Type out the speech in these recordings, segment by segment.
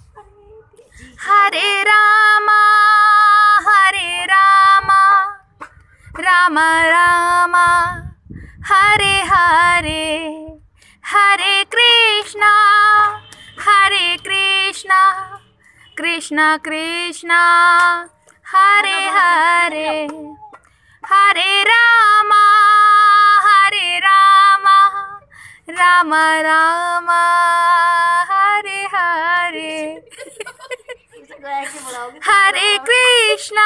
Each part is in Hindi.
हरे रामा राम राम हरे हरे, हरे कृष्णा कृष्ण कृष्ण हरे हरे, हरे राम राम राम हरे हरे, हरे कृष्णा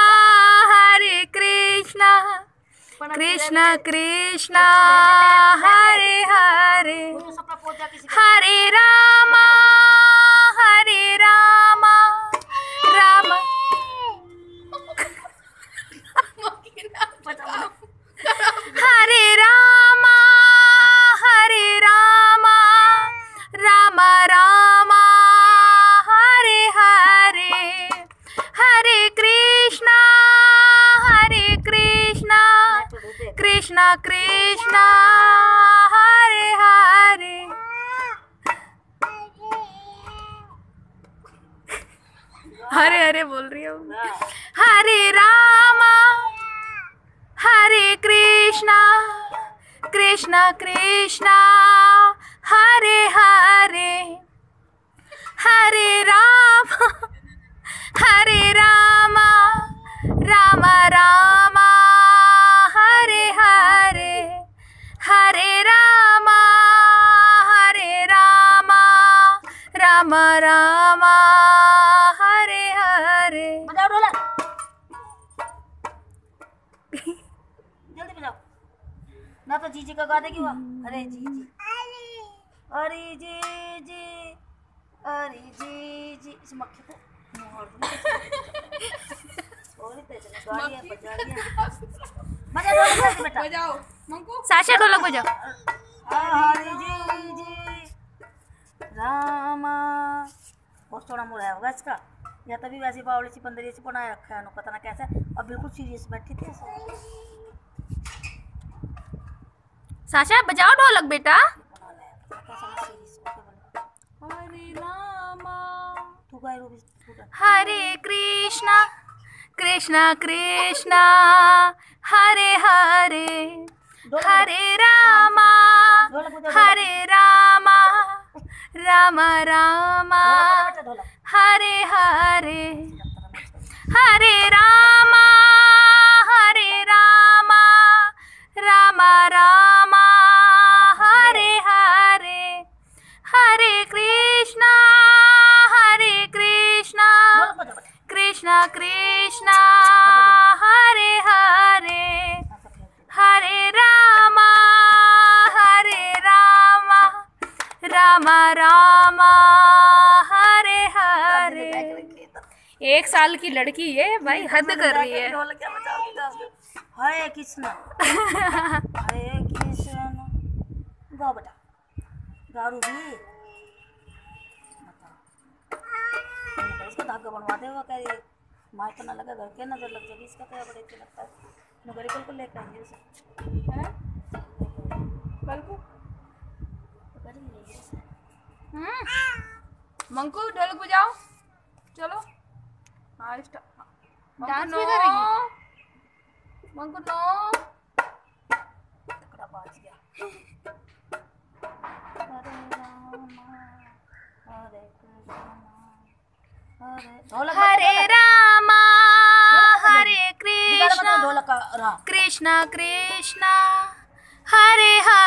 कृष्ण कृष्ण हरे हरे, हरे राम राम हरे राम राम राम हरे हरे, हरे कृष्णा कृष्ण कृष्ण हरे हरे, हरे हरे बोल रही हूँ। हरे राम हरे कृष्णा कृष्ण कृष्ण हरे हरे, हरे राम राम राम हरे हरे, हरे राम राम राम हरे हरे। बजाओ ढोलक, जल्दी बजाओ ना तो जीजी का गा देगी वो। अरे जीजी अरे जीजी अरे जीजी इस मक्खी को मार दूंगी। सॉरी तेरे गाड़ी है बजा लिया। बजा ढोलक बेटा, बजाओ मंकू, साशा ढोलक बजाओ। हरे जीजी रामा। बहुत थोड़ा मुड़ा होगा इसका, या तभी वैसी बावली सी पंदरी सी बनाए रखा है उन्होंने, पता ना कैसा। अब बिल्कुल सीरियस बैठी थी ऐसे। साशा बजाओ ढोलक बेटा। हरे रामा तू गाय रो भी। हरे कृष्णा कृष्ण कृष्ण हरे हरे, हरे राम राम राम हरे हरे, हरे राम राम राम हरे हरे, हरे कृष्णा कृष्ण कृष्ण हरे हरे, हरे राम राम राम हरे हरे। 1 साल की लड़की है भाई, हद कर रही है। हरे कृष्ण हरे कृष्ण गाओ बेटा, गारू भी इसका धागा बनवा दे। वो कह रही मार तो ना लगा, घर के नजर लग जाएगी इसका, तो बड़े अच्छे लगता है। नगरी कल को लेकर आएंगे उसे, कल को मंकू ढोलक बजाओ, चलो डांस भी करेंगे। मंकू नो तकड़ा बाज गया। हरे राम हरे कृष्ण हरे राम हरे कृष्ण ढोलक का कृष्ण कृष्ण हरे हरे।